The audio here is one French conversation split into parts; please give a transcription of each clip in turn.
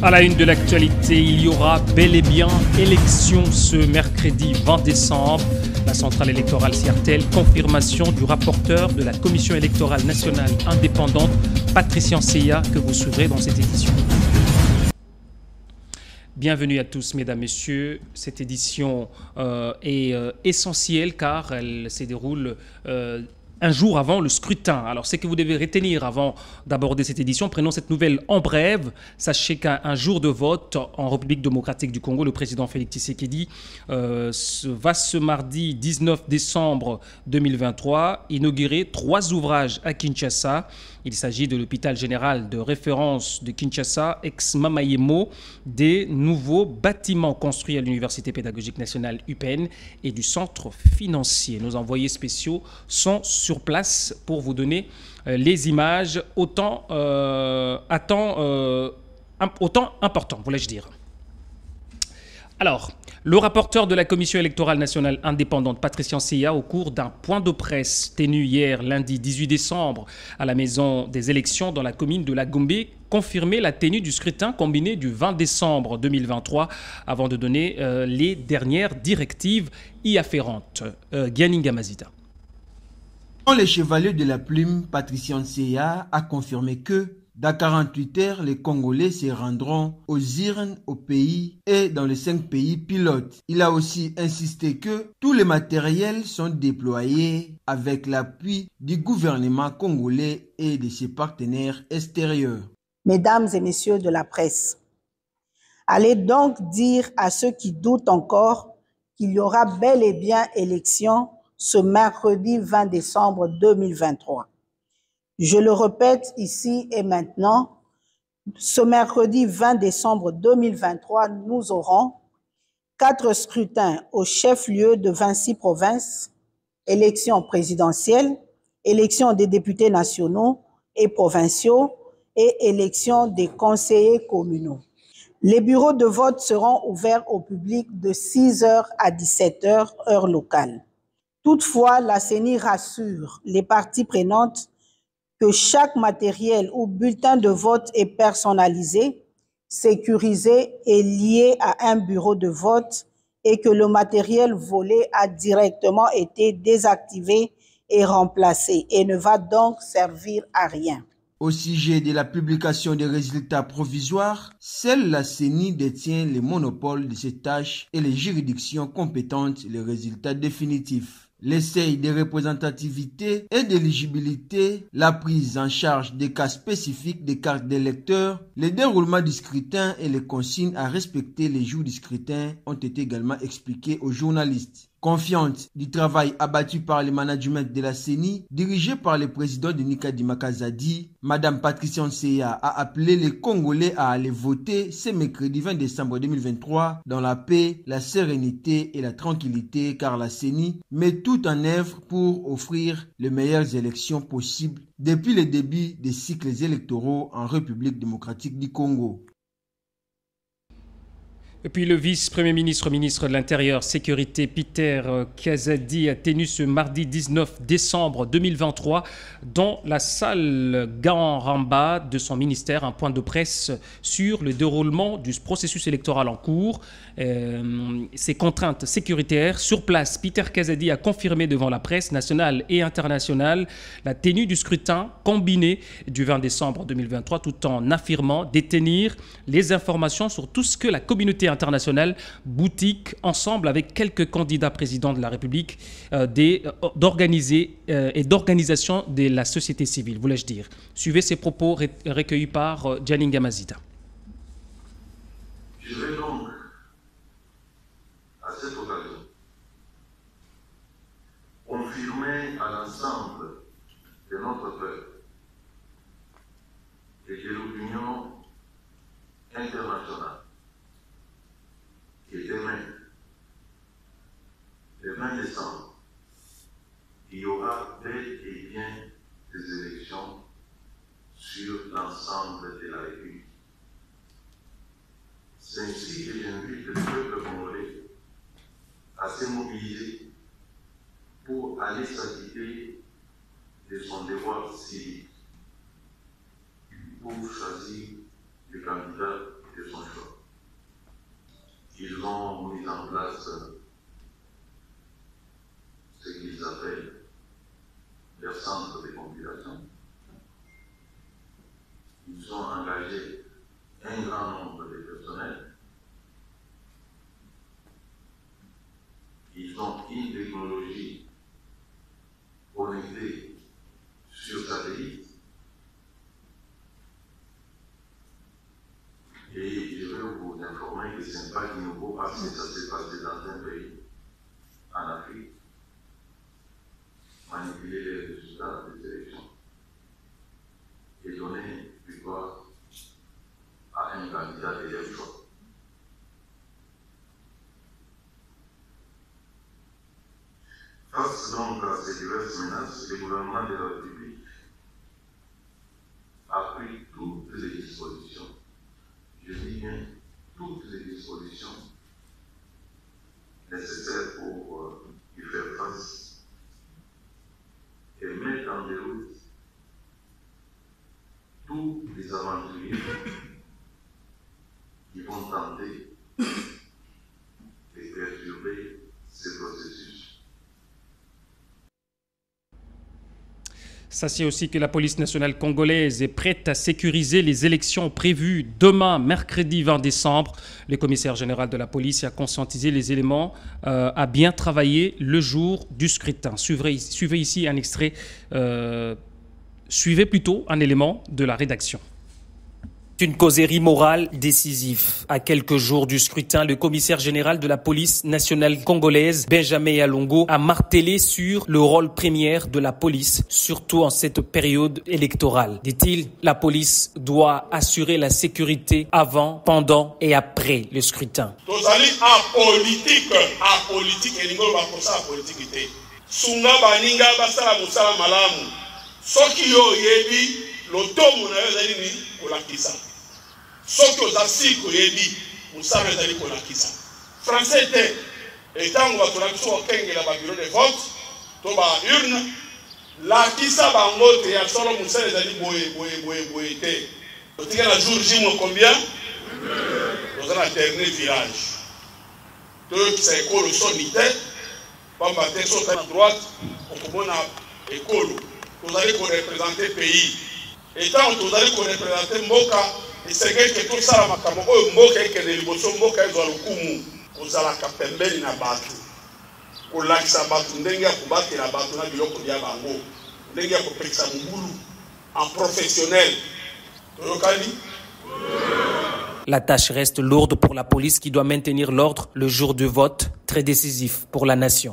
À la une de l'actualité, il y aura bel et bien élection ce mercredi 20 décembre. La centrale électorale CIRTEL, confirmation du rapporteur de la Commission électorale nationale indépendante, Patricien Seya, que vous suivrez dans cette édition. Bienvenue à tous, mesdames, messieurs. Cette édition est essentielle car elle se déroule un jour avant le scrutin. Alors, ce que vous devez retenir avant d'aborder cette édition, prenons cette nouvelle en brève. Sachez qu'un jour de vote en République démocratique du Congo, le président Félix Tshisekedi va ce mardi 19 décembre 2023 inaugurer 3 ouvrages à Kinshasa. Il s'agit de l'hôpital général de référence de Kinshasa, ex-Mamayemo, des nouveaux bâtiments construits à l'Université pédagogique nationale UPN et du centre financier. Nos envoyés spéciaux sont sur place pour vous donner les images autant important, voulais-je dire. Alors, le rapporteur de la Commission électorale nationale indépendante, Patricien Seya, au cours d'un point de presse tenu hier, lundi 18 décembre, à la maison des élections dans la commune de La Gombe, confirmait la tenue du scrutin combiné du 20 décembre 2023 avant de donner les dernières directives y afférentes. Gianinga Mazita. Le chevalier de la plume, Patricien Seya, a confirmé que dans 48 heures, les Congolais se rendront aux urnes au pays et dans les 5 pays pilotes. Il a aussi insisté que tous les matériels sont déployés avec l'appui du gouvernement congolais et de ses partenaires extérieurs. Mesdames et messieurs de la presse, allez donc dire à ceux qui doutent encore qu'il y aura bel et bien élection ce mercredi 20 décembre 2023. Je le répète ici et maintenant, ce mercredi 20 décembre 2023, nous aurons 4 scrutins au chef-lieu de 26 provinces, élections présidentielles, élections des députés nationaux et provinciaux et élections des conseillers communaux. Les bureaux de vote seront ouverts au public de 6h à 17h, heure locale. Toutefois, la CENI rassure les parties prenantes que chaque matériel ou bulletin de vote est personnalisé, sécurisé et lié à un bureau de vote et que le matériel volé a directement été désactivé et remplacé et ne va donc servir à rien. Au sujet de la publication des résultats provisoires, seule la CENI détient le monopole de ces tâches et les juridictions compétentes les résultats définitifs. Les seuils de représentativité et d'éligibilité, la prise en charge des cas spécifiques des cartes d'électeurs, le déroulement du scrutin et les consignes à respecter les jours du scrutin ont été également expliqués aux journalistes. Confiante du travail abattu par le management de la CENI, dirigé par le président de Nikadi Makazadi, Madame Patricien Seya a appelé les Congolais à aller voter ce mercredi 20 décembre 2023 dans la paix, la sérénité et la tranquillité car la CENI met tout en œuvre pour offrir les meilleures élections possibles depuis le début des cycles électoraux en République démocratique du Congo. Et puis le vice-premier ministre, ministre de l'Intérieur, Sécurité, Peter Kazadi, a tenu ce mardi 19 décembre 2023 dans la salle Gahan-Ramba de son ministère un point de presse sur le déroulement du processus électoral en cours, ses contraintes sécuritaires. Sur place, Peter Kazadi a confirmé devant la presse nationale et internationale la tenue du scrutin combiné du 20 décembre 2023 tout en affirmant détenir les informations sur tout ce que la communauté internationale boutique ensemble avec quelques candidats présidents de la République d'organisation de la société civile, voulais-je dire. Suivez ces propos recueillis par Gianinga Mazita. Je vais donc, à cette occasion, confirmer à l'ensemble de notre peuple et de l'opinion internationale que demain, le 20 décembre, il y aura bel et bien des élections sur l'ensemble de la République. C'est ainsi que j'invite le peuple congolais à se mobiliser pour aller s'acquitter de son devoir civique, pour choisir le candidat de son choix. en place ce qu'ils appellent leur centre de compilation. Ils ont engagé un grand nombre de personnels. Ils ont une technologie connectée sur satellite. Et je vais vous informer que ce n'est pas du nouveau parce que ça s'est passé dans un pays en Afrique. Manipuler les résultats des élections et donner victoire à un candidat de leur choix. Face donc à ces diverses menaces, le gouvernement de la République a pris toutes les dispositions, je dis bien toutes les dispositions nécessaires pour y faire face et mettre en déroute tous les aventuriers qui vont tenter de perturber ce processus. Sachez aussi que la police nationale congolaise est prête à sécuriser les élections prévues demain, mercredi 20 décembre. Le commissaire général de la police a conscientisé les éléments à bien travailler le jour du scrutin. Suivez ici un extrait, suivez plutôt un élément de la rédaction. Une causerie morale décisive. À quelques jours du scrutin, le commissaire général de la police nationale congolaise, Benjamin Yalongo, a martelé sur le rôle premier de la police, surtout en cette période électorale. Dit-il, la police doit assurer la sécurité avant, pendant et après le scrutin. Soki ozasi koyebi musala ezali kolakisa français te etango bato na biso kokengela ba bureau de vote to ba urne lakisa bango te ya solo musala ezali boye te otika na jour J mo combien dans un dernier village to kisa ekolo soni te pamba te so à droite okomona ekolo tozali ko représenter pays etango tozali ko représenter mboka. C'est que tout ça, en professionnel. La tâche reste lourde pour la police qui doit maintenir l'ordre le jour du vote, très décisif pour la nation.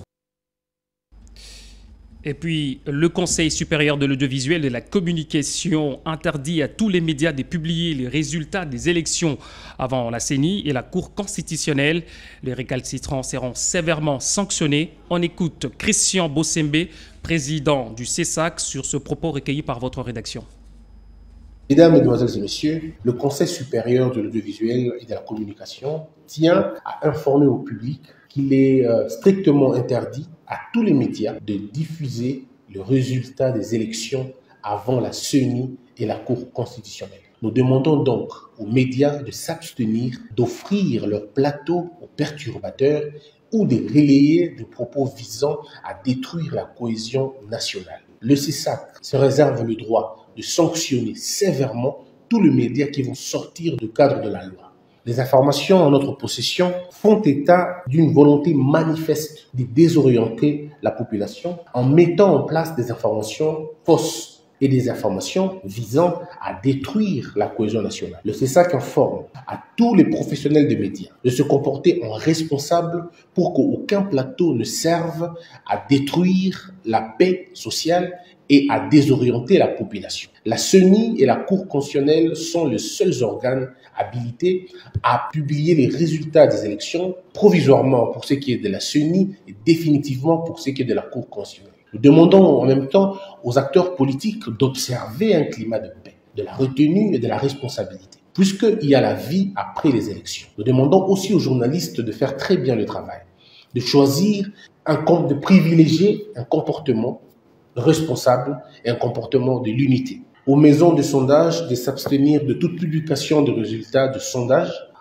Et puis, le Conseil supérieur de l'audiovisuel et de la communication interdit à tous les médias de publier les résultats des élections avant la CENI et la Cour constitutionnelle. Les récalcitrants seront sévèrement sanctionnés. On écoute Christian Bossembe, président du CESAC, sur ce propos recueilli par votre rédaction. Mesdames, Mesdemoiselles et Messieurs, le Conseil supérieur de l'audiovisuel et de la communication tient à informer au public qu'il est strictement interdit à tous les médias de diffuser le résultat des élections avant la CENI et la Cour constitutionnelle. Nous demandons donc aux médias de s'abstenir d'offrir leur plateau aux perturbateurs ou de relayer des propos visant à détruire la cohésion nationale. Le CESAC se réserve le droit de sanctionner sévèrement tous les médias qui vont sortir du cadre de la loi. Les informations en notre possession font état d'une volonté manifeste de désorienter la population en mettant en place des informations fausses et des informations visant à détruire la cohésion nationale. Le CESAC informe à tous les professionnels des médias de se comporter en responsable pour qu'aucun plateau ne serve à détruire la paix sociale et à désorienter la population. La CENI et la Cour constitutionnelle sont les seuls organes habilités à publier les résultats des élections provisoirement pour ce qui est de la CENI et définitivement pour ce qui est de la Cour constitutionnelle. Nous demandons en même temps aux acteurs politiques d'observer un climat de paix, de la retenue et de la responsabilité, puisqu'il y a la vie après les élections. Nous demandons aussi aux journalistes de faire très bien le travail, de choisir de privilégier un comportement responsable et un comportement de l'unité. Aux maisons de sondage de s'abstenir de toute publication de résultats de sondage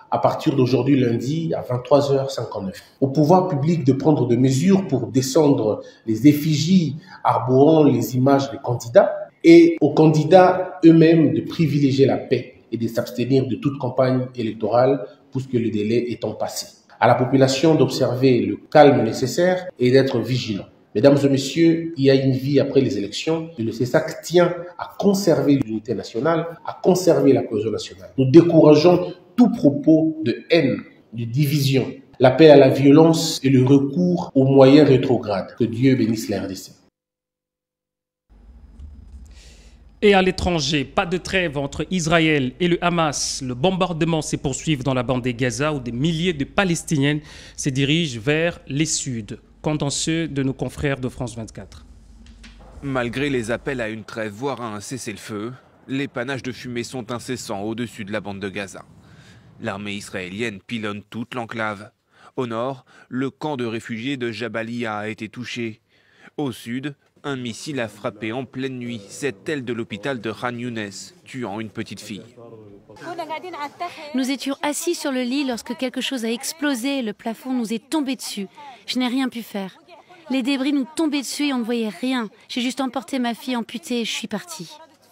à partir d'aujourd'hui lundi à 23h59. Au pouvoir public de prendre des mesures pour descendre les effigies arborant les images des candidats et aux candidats eux-mêmes de privilégier la paix et de s'abstenir de toute campagne électorale puisque le délai étant passé. À la population d'observer le calme nécessaire et d'être vigilant. Mesdames et messieurs, il y a une vie après les élections et le CESAC tient à conserver l'unité nationale, à conserver la cohésion nationale. Nous décourageons tout propos de haine, de division, l'appel à la violence et le recours aux moyens rétrogrades. Que Dieu bénisse la RDC. Et à l'étranger, pas de trêve entre Israël et le Hamas. Le bombardement se poursuit dans la bande de Gaza où des milliers de Palestiniennes se dirigent vers les Suds. Qu'entendent ceux de nos confrères de France 24. Malgré les appels à une trêve, voire à un cessez-le-feu, les panaches de fumée sont incessants au-dessus de la bande de Gaza. L'armée israélienne pilonne toute l'enclave. Au nord, le camp de réfugiés de Jabalia a été touché. Au sud, un missile a frappé en pleine nuit cette aile de l'hôpital de Khan Younes, tuant une petite fille. Nous étions assis sur le lit lorsque quelque chose a explosé et le plafond nous est tombé dessus. Je n'ai rien pu faire. Les débris nous tombaient dessus et on ne voyait rien. J'ai juste emporté ma fille amputée et je suis partie.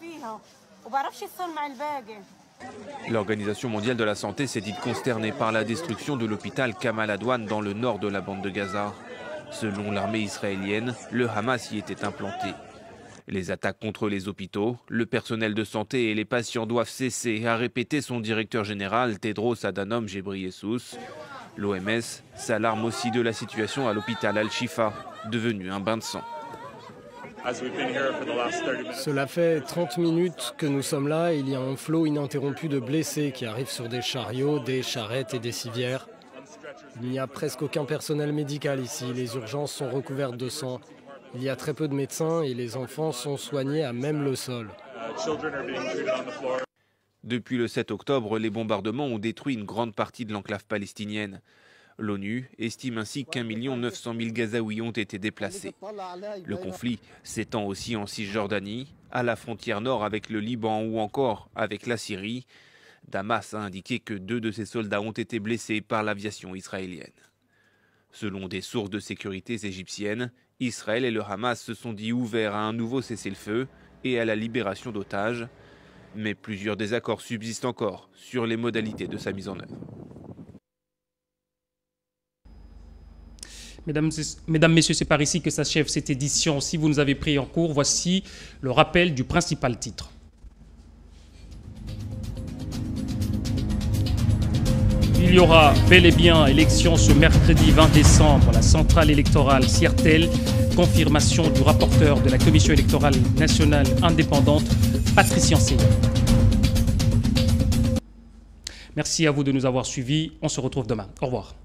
L'Organisation mondiale de la santé s'est dite consternée par la destruction de l'hôpital Kamal Adwan dans le nord de la bande de Gaza. Selon l'armée israélienne, le Hamas y était implanté. Les attaques contre les hôpitaux, le personnel de santé et les patients doivent cesser, a répété son directeur général Tedros Adhanom Ghebreyesus. L'OMS s'alarme aussi de la situation à l'hôpital Al-Shifa, devenu un bain de sang. Cela fait 30 minutes que nous sommes là et il y a un flot ininterrompu de blessés qui arrivent sur des chariots, des charrettes et des civières. Il n'y a presque aucun personnel médical ici, les urgences sont recouvertes de sang. Il y a très peu de médecins et les enfants sont soignés à même le sol. Depuis le 7 octobre, les bombardements ont détruit une grande partie de l'enclave palestinienne. L'ONU estime ainsi qu'1 900 000 Gazaouis ont été déplacés. Le conflit s'étend aussi en Cisjordanie, à la frontière nord avec le Liban ou encore avec la Syrie. Damas a indiqué que 2 de ses soldats ont été blessés par l'aviation israélienne. Selon des sources de sécurité égyptiennes, Israël et le Hamas se sont dit ouverts à un nouveau cessez-le-feu et à la libération d'otages. Mais plusieurs désaccords subsistent encore sur les modalités de sa mise en œuvre. Mesdames, Messieurs, c'est par ici que s'achève cette édition. Si vous nous avez pris en cours, voici le rappel du principal titre. Il y aura bel et bien élection ce mercredi 20 décembre. La centrale électorale Siertel, confirmation du rapporteur de la Commission électorale nationale indépendante, Patricien Seyant. Merci à vous de nous avoir suivis. On se retrouve demain. Au revoir.